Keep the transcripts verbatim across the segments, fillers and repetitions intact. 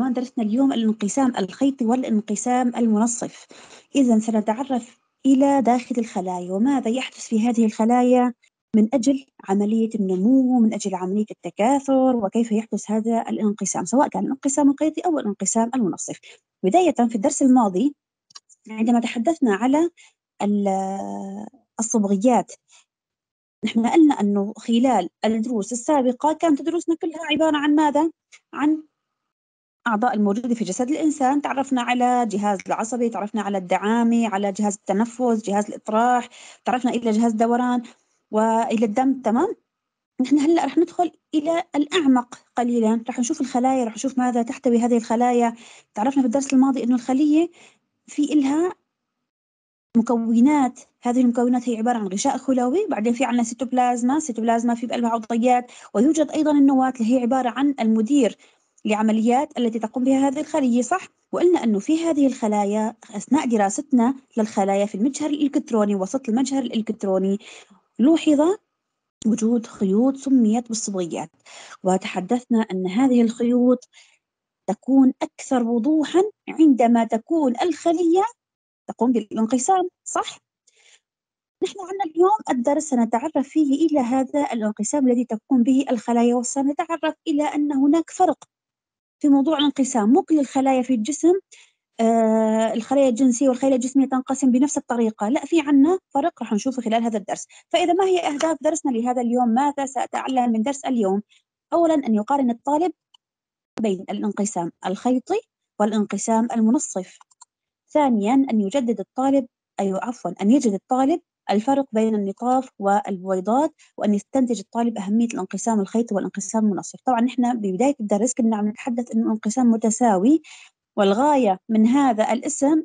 عنوان درسنا اليوم الانقسام الخيطي والانقسام المنصف. إذن سنتعرف إلى داخل الخلايا وماذا يحدث في هذه الخلايا من أجل عملية النمو، من أجل عملية التكاثر، وكيف يحدث هذا الانقسام سواء كان الانقسام الخيطي أو الانقسام المنصف. بداية في الدرس الماضي عندما تحدثنا على الصبغيات، نحن قلنا أنه خلال الدروس السابقة كانت دروسنا كلها عبارة عن ماذا؟ عن أعضاء الموجودة في جسد الإنسان. تعرفنا على جهاز العصبي، تعرفنا على الدعامي، على جهاز التنفس، جهاز الإطراح، تعرفنا إلى جهاز الدوران وإلى الدم. تمام. نحن هلأ رح ندخل إلى الأعمق قليلا، رح نشوف الخلايا، رح نشوف ماذا تحتوي هذه الخلايا. تعرفنا في الدرس الماضي أنه الخلية في إلها مكونات، هذه المكونات هي عبارة عن غشاء خلوي، بعدين في عنا سيتوبلازما، سيتوبلازما في بقلبها عضويات، ويوجد أيضا النواة اللي هي عبارة عن المدير لعمليات التي تقوم بها هذه الخلية. صح؟ وقلنا أنه في هذه الخلايا أثناء دراستنا للخلايا في المجهر الإلكتروني، وسط المجهر الإلكتروني، لوحظ وجود خيوط سميت بالصبغيات، وتحدثنا أن هذه الخيوط تكون أكثر وضوحا عندما تكون الخلية تقوم بالانقسام. صح؟ نحن عنا اليوم الدرس سنتعرف فيه إلى هذا الانقسام الذي تقوم به الخلايا، وسنتعرف إلى أن هناك فرق في موضوع الانقسام. مو كل الخلايا في الجسم آه الخلايا الجنسية والخلايا الجسمية تنقسم بنفس الطريقة، لا، في عنا فرق رح نشوفه خلال هذا الدرس. فإذا ما هي أهداف درسنا لهذا اليوم؟ ماذا سأتعلم من درس اليوم؟ أولا أن يقارن الطالب بين الانقسام الخيطي والانقسام المنصف. ثانيا أن يجدد الطالب أي عفوا أن يجد الطالب الفرق بين النطاف والبويضات، وأن يستنتج الطالب أهمية الانقسام الخيطي والانقسام المنصف. طبعا نحن ببداية الدرس كنا عم نتحدث أنه الانقسام متساوي، والغاية من هذا الاسم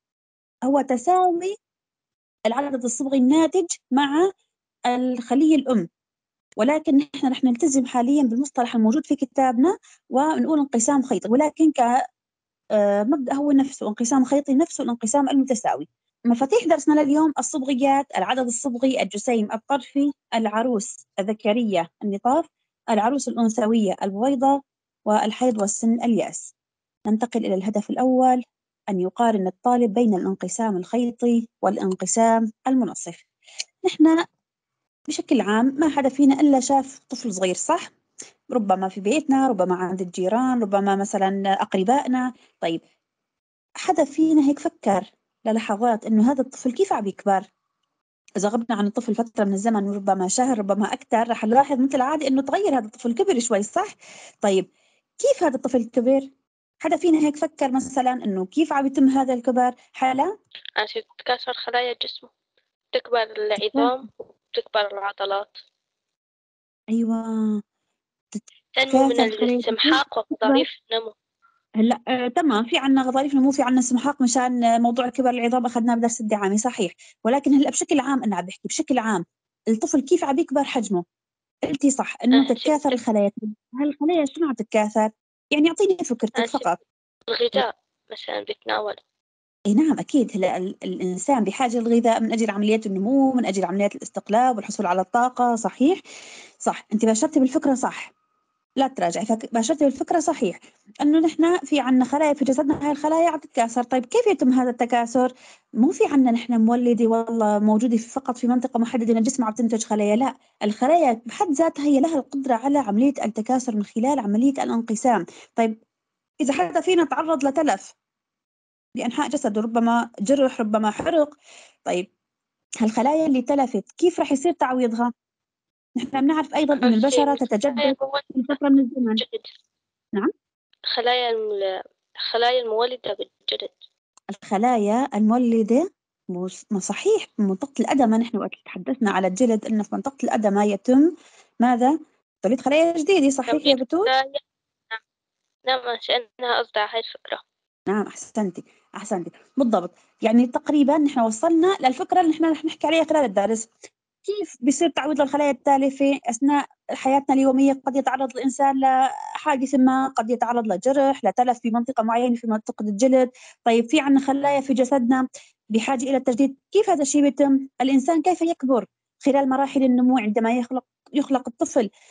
هو تساوي العدد الصبغي الناتج مع الخلية الأم، ولكن نحن رح نلتزم حاليا بالمصطلح الموجود في كتابنا ونقول انقسام خيطي، ولكن كمبدأ هو نفسه انقسام خيطي، نفسه الانقسام المتساوي. مفاتيح درسنا لليوم: الصبغيات، العدد الصبغي، الجسيم الطرفي، العروس الذكرية النطاف، العروس الأنثوية البويضة، والحيض والسن الياس. ننتقل إلى الهدف الأول، أن يقارن الطالب بين الانقسام الخيطي والانقسام المنصف. نحن بشكل عام ما حدا فينا إلا شاف طفل صغير، صح؟ ربما في بيتنا، ربما عند الجيران، ربما مثلا أقربائنا. طيب حدا فينا هيك فكر للحظات إنه هذا الطفل كيف عم يكبر؟ إذا غبنا عن الطفل فترة من الزمن، ربما شهر، ربما أكثر، رح نلاحظ مثل العادة إنه تغير هذا الطفل، كبر شوي، صح؟ طيب كيف هذا الطفل كبر؟ حدا فينا هيك فكر مثلا إنه كيف عم يتم هذا الكبر؟ حلا؟ عشان تتكاثر خلايا الجسم، تكبر العظام وتكبر العضلات. أيوة، تنمو من تتكاثر خلايا الاستمحاق ووظائف النمو. هلا آه، تمام، في عنا غضاريف نمو، في عنا استمحاق مشان موضوع كبر العظام أخذناه بدرس الدعامة، صحيح. ولكن هلا بشكل عام أنا عم بحكي بشكل عام، الطفل كيف عم يكبر حجمه؟ قلتي صح إنه أنا تتكاثر شفت الخلايا. هالخلايا شنو عم تتكاثر؟ يعني أعطيني فكرتك أنا شفت فقط. الغذاء مثلا بيتناول. اي نعم اكيد. هلا ال- الانسان بحاجه للغذاء من اجل عمليات النمو، من اجل عمليات الاستقلاب والحصول على الطاقه، صحيح. صح، انت باشرتي بالفكره، صح، لا تراجعي، فك- باشرتي بالفكره، صحيح، انه نحن في عنا خلايا في جسدنا، هاي الخلايا عم تتكاثر. طيب كيف يتم هذا التكاثر؟ مو في عنا نحن مولده والله موجوده في فقط في منطقه محدده من الجسم عم تنتج خلايا، لا، الخلايا بحد ذاتها هي لها القدره على عمليه التكاثر من خلال عمليه الانقسام. طيب اذا حدا فينا تعرض لتلف بأنحاء جسده، ربما جرح، ربما حرق، طيب هالخلايا اللي تلفت كيف رح يصير تعويضها؟ نحن بنعرف أيضا أن أول شيء البشرة من الخلايا تتجدد المولدة في فترة من الزمن. بالجلد. نعم، خلايا الم- الخلايا المولدة بالجلد. الخلايا المولدة، مو- ما صحيح، منطقة الأدمة. نحن وقت تحدثنا على الجلد أن في منطقة الأدمة يتم ماذا؟ توليد خلايا جديدة، صحيح يا توليد بتول؟ خلايا. نعم، عشانها قصدي على هاي الفكرة. نعم، أحسنتي أحسنتي بالضبط. يعني تقريبا نحن وصلنا للفكرة اللي نحن رح نحكي عليها خلال الدرس. كيف بيصير تعويض للخلايا التالفة أثناء حياتنا اليومية؟ قد يتعرض الإنسان لحادث ما، قد يتعرض لجرح، لتلف في منطقة معينة في منطقة الجلد. طيب في عنا خلايا في جسدنا بحاجة إلى التجديد، كيف هذا الشيء بيتم؟ الإنسان كيف يكبر خلال مراحل النمو عندما يخلق يخلق الطفل؟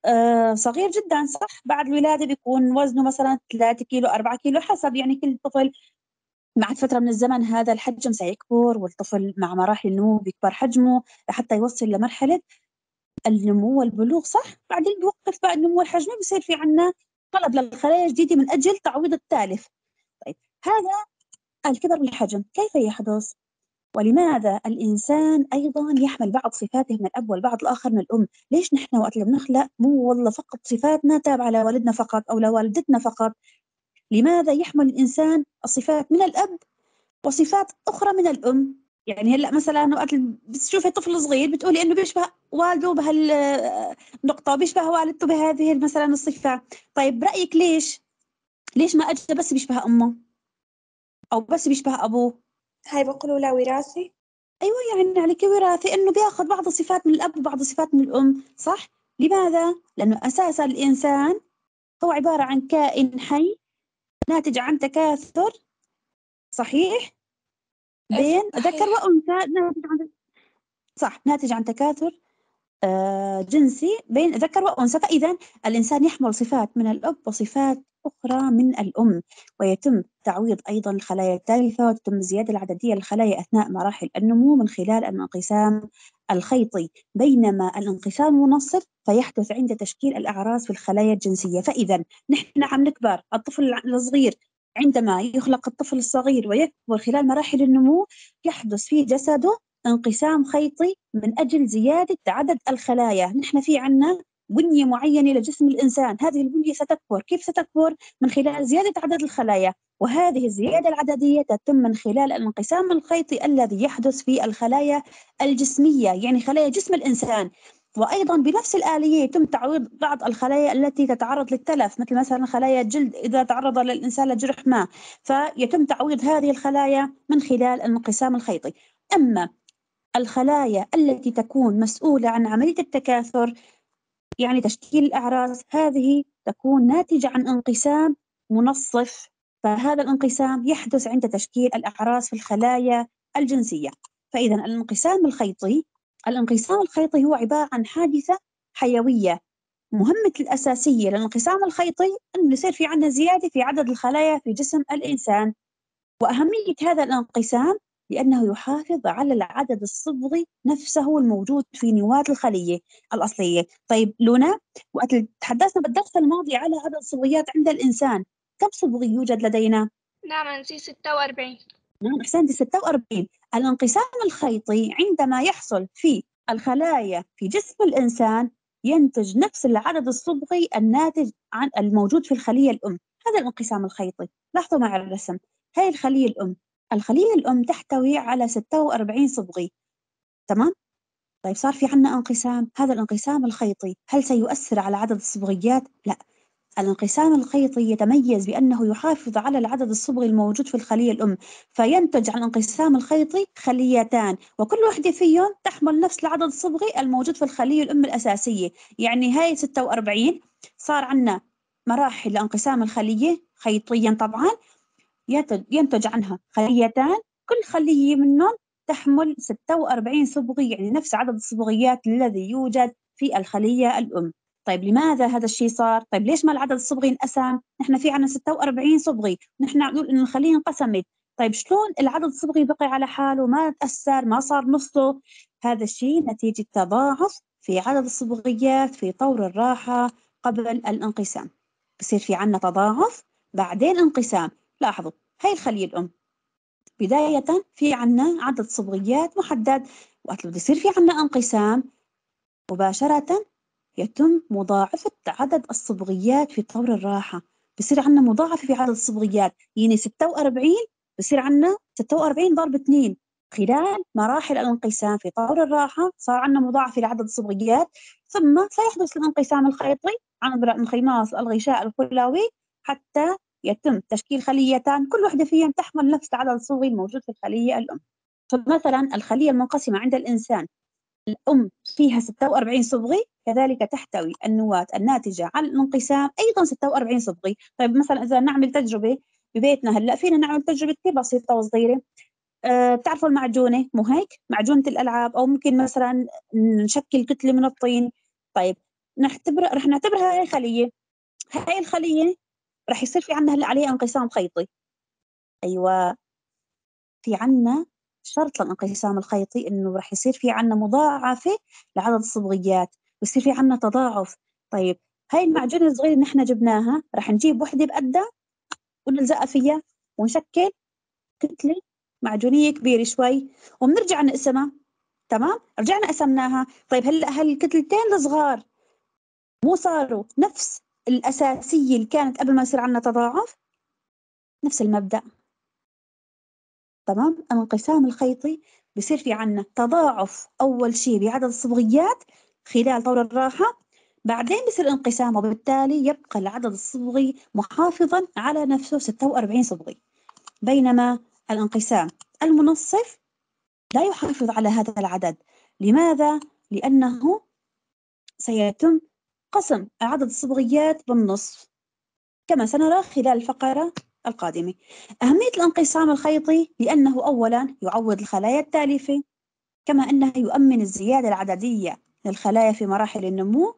آه صغير جدا صح، بعد الولادة بيكون وزنه مثلا ثلاثة كيلو أربعة كيلو حسب يعني كل طفل. مع فترة من الزمن هذا الحجم سيكبر، والطفل مع مراحل النمو بيكبر حجمه لحتى يوصل لمرحلة النمو والبلوغ صح. بعدين بيوقف بقى النمو الحجمي، بصير في عنا طلب للخلايا الجديدة من أجل تعويض التالف. طيب هذا الكبر بالحجم كيف يحدث؟ ولماذا الإنسان أيضا يحمل بعض صفاته من الأب والبعض الآخر من الأم؟ ليش نحن وقت اللي بنخلق مو والله فقط صفاتنا تابعة لوالدنا فقط أو لوالدتنا فقط؟ لماذا يحمل الإنسان الصفات من الأب وصفات أخرى من الأم؟ يعني هلا مثلا وقت بتشوفي طفل صغير بتقولي إنه بيشبه والده بهالنقطة، بيشبه والدته بهذه مثلا الصفة. طيب برأيك ليش؟ ليش ما أجى بس بيشبه أمه أو بس بيشبه أبوه؟ هاي بقولوا لا وراثي. أيوة يعني عليك وراثي، إنه بياخذ بعض الصفات من الأب وبعض الصفات من الأم صح؟ لماذا؟ لأنه أساسا الإنسان هو عبارة عن كائن حي ناتج عن تكاثر صحيح بين ذكر وأنثى، ناتج عن صح ناتج عن تكاثر آه جنسي بين ذكر وأنثى. فإذا الإنسان يحمل صفات من الأب وصفات أخرى من الأم، ويتم تعويض أيضا الخلايا التالفة، وتتم الزيادة العددية للخلايا أثناء مراحل النمو من خلال الانقسام الخيطي، بينما الانقسام المنصف فيحدث عند تشكيل الأعراس في الخلايا الجنسية. فإذا نحن عم نكبر، الطفل الصغير عندما يخلق الطفل الصغير ويكبر خلال مراحل النمو يحدث في جسده انقسام خيطي من أجل زيادة عدد الخلايا. نحن في عنا بنية معينة لجسم الإنسان، هذه البنية ستكبر. كيف ستكبر؟ من خلال زيادة عدد الخلايا، وهذه الزيادة العددية تتم من خلال الانقسام الخيطي الذي يحدث في الخلايا الجسمية، يعني خلايا جسم الإنسان. وأيضا بنفس الآلية يتم تعويض بعض الخلايا التي تتعرض للتلف، مثل مثلا خلايا الجلد إذا تعرض للإنسان لجرح ما، فيتم تعويض هذه الخلايا من خلال الانقسام الخيطي. أما الخلايا التي تكون مسؤولة عن عملية التكاثر يعني تشكيل الأعراس، هذه تكون ناتجة عن انقسام منصف، فهذا الانقسام يحدث عند تشكيل الأعراس في الخلايا الجنسية. فإذا الانقسام الخيطي الانقسام الخيطي هو عبارة عن حادثة حيوية. مهمة الأساسية للانقسام الخيطي أنه يصير في عندنا زيادة في عدد الخلايا في جسم الإنسان. وأهمية هذا الانقسام لأنه يحافظ على العدد الصبغي نفسه الموجود في نواة الخلية الأصلية. طيب لونا، وقت تحدثنا بالدرس الماضي على عدد الصبغيات عند الإنسان، كم صبغي يوجد لدينا؟ نعم نسي ستة وأربعين. نعم أحسنتي ستة وأربعين. الانقسام الخيطي عندما يحصل في الخلايا في جسم الإنسان ينتج نفس العدد الصبغي الناتج عن الموجود في الخلية الأم. هذا الانقسام الخيطي. لاحظوا مع الرسم، هاي الخلية الأم، الخلية الأم تحتوي على ستة وأربعين صبغي، تمام؟ طيب صار في عنا انقسام، هذا الانقسام الخيطي هل سيؤثر على عدد الصبغيات؟ لا. الانقسام الخيطي يتميز بأنه يحافظ على العدد الصبغي الموجود في الخلية الأم، فينتج عن الانقسام الخيطي خليتان، وكل واحدة فيهم تحمل نفس العدد الصبغي الموجود في الخلية الأم الأساسية. يعني هاي ستة وأربعين صار عنا مراحل لانقسام الخلية خيطيا طبعا، ينتج عنها خليتان، كل خلية منهم تحمل ستة وأربعين صبغي، يعني نفس عدد الصبغيات الذي يوجد في الخلية الأم. طيب لماذا هذا الشيء صار؟ طيب ليش ما العدد الصبغي انقسم؟ نحن في عنا ستة وأربعين صبغي، نحن نقول إنه الخلية انقسمت. طيب شلون العدد الصبغي بقي على حاله ما تأثر ما صار نصه؟ هذا الشيء نتيجة تضاعف في عدد الصبغيات في طور الراحة قبل الانقسام. بصير في عنا تضاعف بعدين انقسام. لاحظوا هاي الخلية الأم بداية في عنا عدد صبغيات محدد، وقت بده يصير في عنا انقسام مباشرة يتم مضاعفة عدد الصبغيات في طور الراحة. بصير عنا مضاعفة في عدد الصبغيات، يعني ستة وأربعين بصير عنا ستة وأربعين ضرب اثنين خلال مراحل الانقسام في طور الراحة، صار عنا مضاعفة لعدد الصبغيات، ثم سيحدث الانقسام الخيطي عبر انخماص الغشاء الخلوي حتى يتم تشكيل خليتان كل واحدة فيهم تحمل نفس العدد الصبغي الموجود في الخلية الأم. فمثلا الخلية المنقسمة عند الإنسان الأم فيها ستة وأربعين صبغي، كذلك تحتوي النواة الناتجة عن الانقسام أيضا ستة وأربعين صبغي. طيب مثلا إذا نعمل تجربة ببيتنا هلأ، فينا نعمل تجربة كثير بسيطة وصغيرة. أه بتعرفوا المعجونة مو هيك؟ معجونة الألعاب، أو ممكن مثلا نشكل كتلة من الطين. طيب نعتبر رح نعتبرها هاي خلية. هاي الخلية رح يصير في عنا هلا عليها انقسام خيطي. أيوة، في عنا شرط للانقسام الخيطي إنه رح يصير في عنا مضاعفة لعدد الصبغيات، بصير في عنا تضاعف. طيب هاي المعجونة الصغيرة اللي نحن جبناها رح نجيب وحدة بقدها ونلزقها فيها ونشكل كتلة معجونية كبيرة شوي وبنرجع نقسمها. تمام، رجعنا قسمناها. طيب هلا هالكتلتين الصغار مو صاروا نفس الأساسية اللي كانت قبل ما يصير عنا تضاعف؟ نفس المبدأ. تمام، الانقسام الخيطي بصير في عنا تضاعف أول شيء بعدد الصبغيات خلال طور الراحة، بعدين بصير انقسام، وبالتالي يبقى العدد الصبغي محافظا على نفسه ستة وأربعين صبغي. بينما الانقسام المنصف لا يحافظ على هذا العدد. لماذا؟ لأنه سيتم قسم عدد الصبغيات بالنصف كما سنرى خلال الفقرة القادمة. أهمية الانقسام الخيطي لأنه أولاً يعوض الخلايا التالفة، كما أنه يؤمن الزيادة العددية للخلايا في مراحل النمو.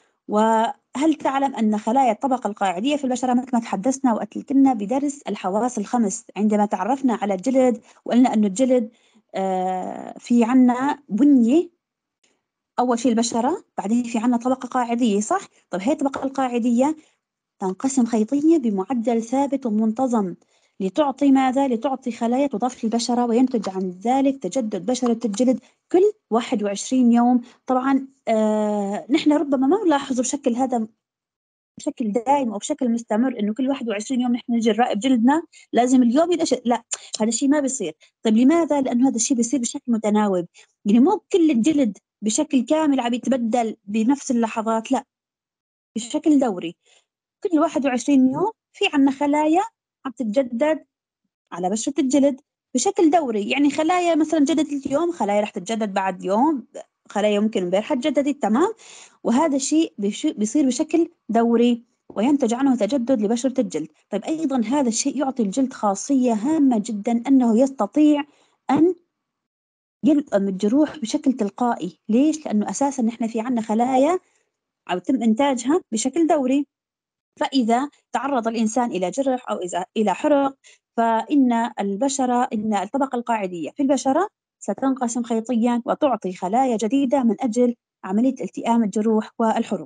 وهل تعلم أن خلايا الطبقة القاعدية في البشرة مثل ما تحدثنا وقت لنا بدرس الحواس الخمس عندما تعرفنا على الجلد وقلنا أنه الجلد آه في عنا بنية، أول شيء البشرة، بعدين في عنا طبقة قاعدية، صح؟ طيب هي الطبقة القاعدية تنقسم خيطية بمعدل ثابت ومنتظم لتعطي ماذا؟ لتعطي خلايا تضاف للبشرة، وينتج عن ذلك تجدد بشرة الجلد كل واحد وعشرين يوم. طبعا آه نحن ربما ما نلاحظ بشكل هذا بشكل دائم أو بشكل مستمر إنه كل واحد وعشرين يوم نحن نجي نراقب جلدنا لازم اليوم ينقش، لا، هذا الشيء ما بيصير. طيب لماذا؟ لأنه هذا الشيء بيصير بشكل متناوب، يعني مو كل الجلد بشكل كامل عم يتبدل بنفس اللحظات، لا، بشكل دوري. كل واحد وعشرين يوم في عنا خلايا عم تتجدد على بشرة الجلد بشكل دوري. يعني خلايا مثلا جددت اليوم، خلايا رح تتجدد بعد يوم، خلايا ممكن امبارح تجددت. تمام، وهذا الشيء بيصير بشكل دوري وينتج عنه تجدد لبشرة الجلد. طيب أيضا هذا الشيء يعطي الجلد خاصية هامة جدا، أنه يستطيع أن يلئم الجروح بشكل تلقائي. ليش؟ لأنه أساسا نحن في عنا خلايا عم يتم إنتاجها بشكل دوري، فإذا تعرض الإنسان إلى جرح أو إذا إلى حرق فإن البشرة إن الطبقة القاعدية في البشرة ستنقسم خيطيا وتعطي خلايا جديدة من أجل عملية التئام الجروح والحروق.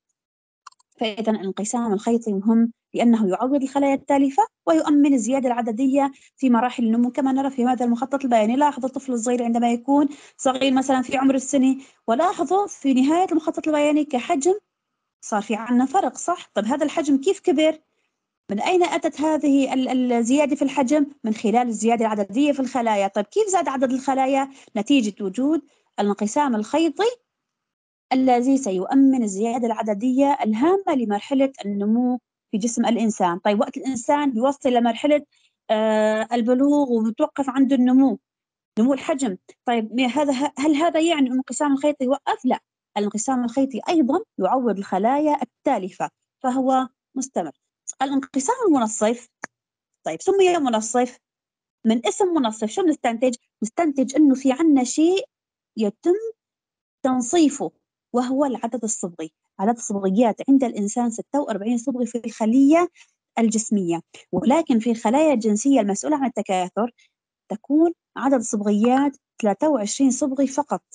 فإذا الانقسام الخيطي مهم لأنه يعوض الخلايا التالفة ويؤمن الزيادة العددية في مراحل النمو كما نرى في هذا المخطط البياني. لاحظوا الطفل الصغير عندما يكون صغير مثلا في عمر السنة، ولاحظوا في نهاية المخطط البياني كحجم صار في عنا فرق، صح؟ طب هذا الحجم كيف كبر؟ من أين أتت هذه الزيادة في الحجم؟ من خلال الزيادة العددية في الخلايا. طيب كيف زاد عدد الخلايا؟ نتيجة وجود الانقسام الخيطي الذي سيؤمن الزيادة العددية الهامة لمرحلة النمو في جسم الإنسان. طيب وقت الإنسان بيوصل لمرحلة آه البلوغ وبتوقف عنده النمو، نمو الحجم، طيب هذا هل هذا يعني الانقسام الخيطي يوقف؟ لا، الانقسام الخيطي أيضا يعوض الخلايا التالفة فهو مستمر. الانقسام المنصف، طيب سمي منصف من اسم منصف، شو بنستنتج؟ نستنتج انه في عنا شيء يتم تنصيفه وهو العدد الصبغي. عدد الصبغيات عند الإنسان ستة وأربعين صبغة في الخلية الجسمية، ولكن في الخلايا الجنسية المسؤولة عن التكاثر تكون عدد الصبغيات ثلاثة وعشرين صبغي فقط.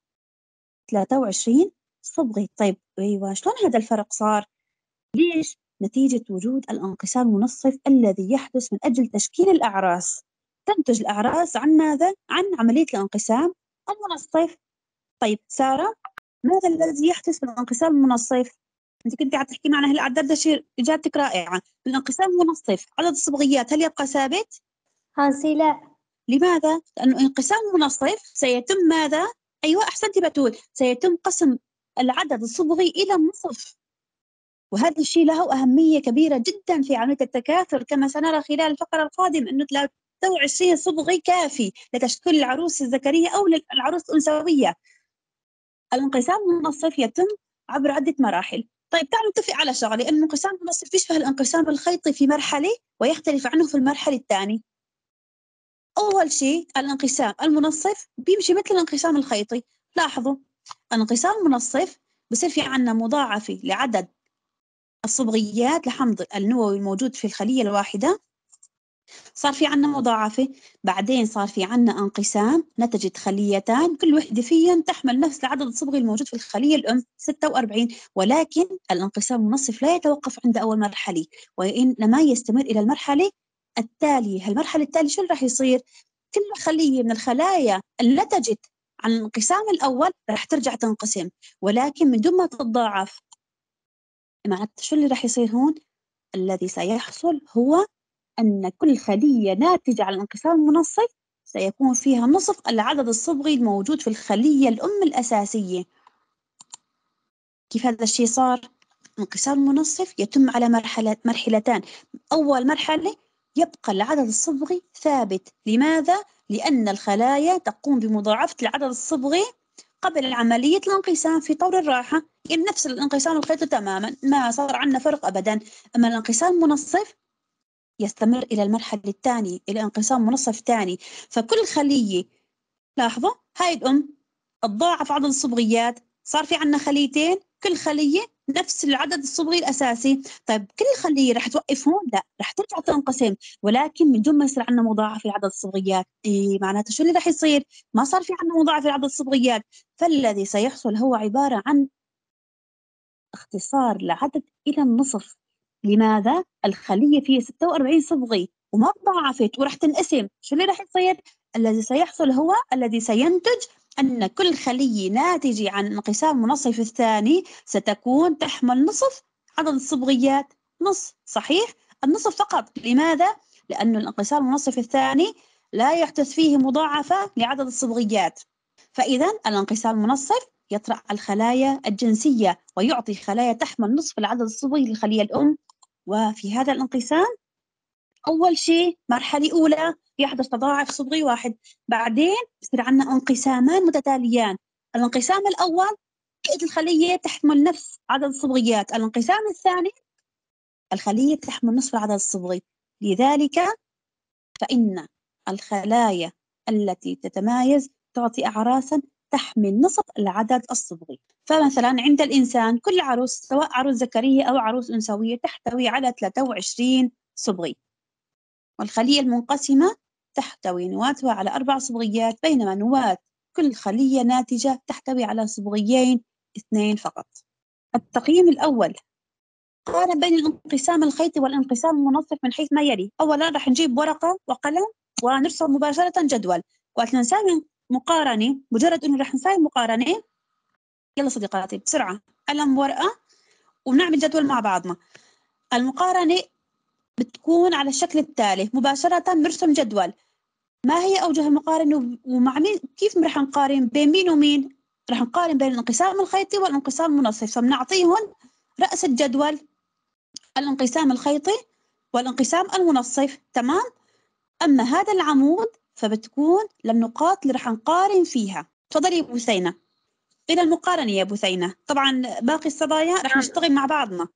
ثلاثة وعشرين صبغي. طيب ايوه، شلون هذا الفرق صار؟ ليش؟ نتيجة وجود الانقسام المنصف الذي يحدث من أجل تشكيل الأعراس. تنتج الأعراس عن ماذا؟ عن عملية الانقسام المنصف. طيب سارة، ماذا الذي يحدث في الانقسام المنصف؟ أنت كنت عم تحكي معنا هلا على الدردشة، إجابتك رائعة. الانقسام المنصف عدد الصبغيات هل يبقى ثابت؟ هانسي لا. لماذا؟ لأنه انقسام منصف سيتم ماذا؟ أيوة أحسنتي بتول، سيتم قسم العدد الصبغي إلى النصف، وهذا الشيء له أهمية كبيرة جدا في عملية التكاثر كما سنرى خلال الفقرة القادمة، أنه ثلاثة وعشرين صبغي كافي لتشكيل العروس الذكرية أو العروس الأنثوية. الانقسام المنصف يتم عبر عدة مراحل. طيب تعالوا نتفق على شغلة، أن الانقسام المنصف يشبه الانقسام الخيطي في مرحلة ويختلف عنه في المرحلة الثانية. أول شيء الانقسام المنصف بيمشي مثل الانقسام الخيطي. لاحظوا الانقسام المنصف بصير في عنا مضاعفة لعدد الصبغيات لحمض النووي الموجود في الخلية الواحدة، صار في عنا مضاعفة، بعدين صار في عنا انقسام نتجت خليتان كل وحدة فيهن تحمل نفس العدد الصبغي الموجود في الخلية الأم ستة وأربعين، ولكن الانقسام المنصف لا يتوقف عند أول مرحلة وإنما يستمر إلى المرحلة التالية. المرحلة التالية شو راح يصير؟ كل خلية من الخلايا اللي نتجت عن الانقسام الأول راح ترجع تنقسم، ولكن من دون ما تتضاعف. معناته شو اللي راح يصير هون؟ الذي سيحصل هو أن كل خلية ناتجة عن الانقسام المنصف سيكون فيها نصف العدد الصبغي الموجود في الخلية الأم الأساسية. كيف هذا الشيء صار؟ الانقسام المنصف يتم على مرحلة مرحلتان. أول مرحلة يبقى العدد الصبغي ثابت. لماذا؟ لأن الخلايا تقوم بمضاعفة العدد الصبغي قبل عملية الانقسام في طور الراحة، يعني نفس الانقسام الخيطي تماما، ما صار عندنا فرق أبدا. أما الانقسام المنصف يستمر إلى المرحلة الثانية، إلى انقسام منصف ثاني. فكل خلية، لاحظوا هاي الأم تضاعف عدد الصبغيات، صار في عنا خليتين، كل خلية نفس العدد الصبغي الأساسي. طيب كل خلية رح توقف هون؟ لا، رح ترجع تنقسم، ولكن من دون ما يصير عنا مضاعفة لعدد الصبغيات. إيه معناته شو اللي رح يصير؟ ما صار في عنا مضاعفة لعدد الصبغيات، فالذي سيحصل هو عبارة عن اختصار العدد إلى النصف. لماذا؟ الخلية فيها ستة وأربعين صبغي وما تضاعفت ورح تنقسم. شو اللي رح يصير؟ الذي سيحصل هو الذي سينتج أن كل خلية ناتجة عن انقسام منصف الثاني ستكون تحمل نصف عدد الصبغيات. نص، صحيح؟ النصف فقط. لماذا؟ لأن الانقسام المنصف الثاني لا يحدث فيه مضاعفة لعدد الصبغيات. فإذا الانقسام المنصف يطرح الخلايا الجنسية ويعطي خلايا تحمل نصف العدد الصبغي للخلية الأم. وفي هذا الانقسام أول شيء مرحلة أولى يحدث تضاعف صبغي واحد، بعدين يصير عندنا انقسامان متتاليان. الانقسام الأول بقيت الخلية تحمل نفس عدد الصبغيات، الانقسام الثاني الخلية تحمل نصف العدد الصبغي. لذلك فإن الخلايا التي تتمايز تعطي أعراسا تحمل نصف العدد الصبغي. فمثلا عند الإنسان كل عروس سواء عروس ذكرية أو عروس أنثوية تحتوي على ثلاثة وعشرين صبغي، والخلية المنقسمة تحتوي نواتها على أربع صبغيات، بينما نواة كل خلية ناتجة تحتوي على صبغيين اثنين فقط. التقييم الأول قارن بين الانقسام الخيطي والانقسام المنصف من حيث ما يلي. أولا رح نجيب ورقة وقلم ونرسم مباشرة جدول، وقت نسوي مقارنة مجرد إنه رح نسوي مقارنة، يلا صديقاتي بسرعة قلم ورقة ونعمل جدول مع بعضنا. المقارنة بتكون على الشكل التالي، مباشرة نرسم جدول. ما هي أوجه المقارنة ومع مين؟ كيف رح نقارن بين مين ومين؟ رح نقارن بين الانقسام الخيطي والانقسام المنصف، فبنعطيهم رأس الجدول الانقسام الخيطي والانقسام المنصف، تمام؟ أما هذا العمود فبتكون للنقاط اللي رح نقارن فيها. تفضلي يا بثينة إلى المقارنة يا بثينة. طبعا باقي الصبايا رح نشتغل مع بعضنا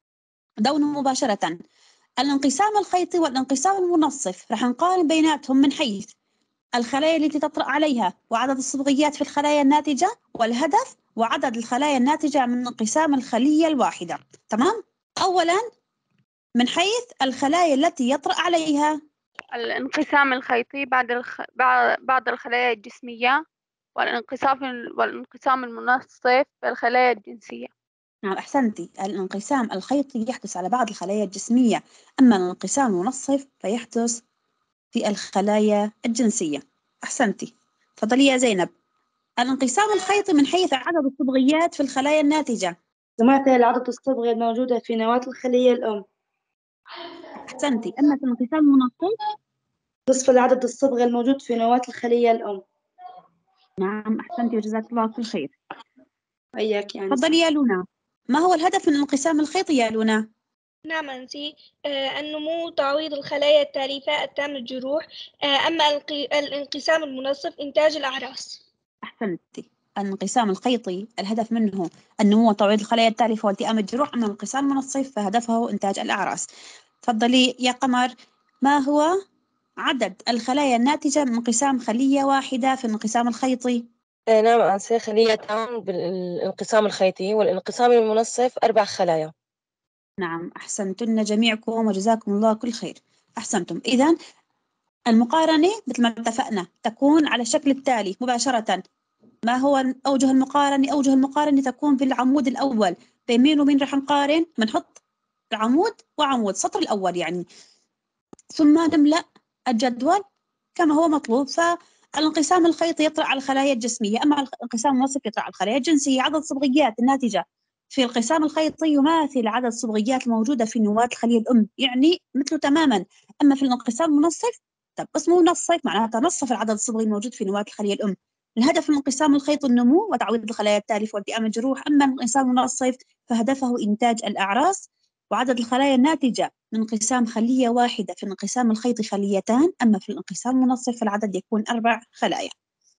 دون مباشرة. الانقسام الخيطي والانقسام المنصف رح نقارن بيناتهم من حيث الخلايا التي تطرأ عليها وعدد الصبغيات في الخلايا الناتجة والهدف وعدد الخلايا الناتجة من انقسام الخلية الواحدة، تمام؟ أولا من حيث الخلايا التي يطرأ عليها الانقسام الخيطي بعد الخ... بعض الخلايا الجسمية، والانقسام والانقسام المنصف في الخلايا الجنسية. نعم أحسنتي، الانقسام الخيطي يحدث على بعض الخلايا الجسمية، أما الانقسام المنصف فيحدث في الخلايا الجنسية. أحسنتي. تفضلي يا زينب. الانقسام الخيطي من حيث عدد الصبغيات في الخلايا الناتجة. يمثل العدد الصبغي الموجودة في نواة الخلية الأم. أحسنتي. أما في الانقسام المنصف نصف العدد الصبغي الموجود في نواة الخلية الأم. نعم أحسنتي وجزاك الله كل خير. وإياك يعني. تفضلي يا لونا. ما هو الهدف من الانقسام الخيطي يا لونا؟ نعم أنتي، آه النمو، تعويض الخلايا التالفة التام الجروح. آه أما الانقسام المنصف إنتاج الأعراس. أحسنتي. الانقسام الخيطي الهدف منه النمو وتعويض الخلايا التالفة والتئام الجروح، أما الانقسام المنصف فهدفه إنتاج الأعراس. تفضلي يا قمر. ما هو عدد الخلايا الناتجة من انقسام خلية واحدة في الانقسام الخيطي؟ آه، نعم أنسة، خليتان بالانقسام الخيطي، والانقسام المنصف أربع خلايا. نعم أحسنتن جميعكم وجزاكم الله كل خير. أحسنتم. إذن المقارنة مثل ما اتفقنا تكون على الشكل التالي مباشرة. ما هو أوجه المقارنة؟ أوجه المقارنة تكون في العمود الأول. بين مين ومين رح نقارن؟ بنحط العمود وعمود، السطر الأول يعني، ثم نملأ الجدول كما هو مطلوب. فالانقسام الخيطي يطرأ على الخلايا الجسمية، أما الانقسام المنصف يطرأ على الخلايا الجنسية. عدد الصبغيات الناتجة في الانقسام الخيطي يماثل عدد الصبغيات الموجودة في نواة الخلية الأم، يعني مثله تماما. أما في الانقسام المنصف، طب اسمه منصف معناتها نصف العدد الصبغي الموجود في نواة الخلية الأم. الهدف من انقسام الخيط النمو وتعويض الخلايا التالفة والتئام الجروح، أما الانقسام المنصف فهدفه إنتاج الأعراس. وعدد الخلايا الناتجة من انقسام خلية واحدة في الانقسام الخيطي خليتان، أما في الانقسام المنصف فالعدد يكون أربع خلايا.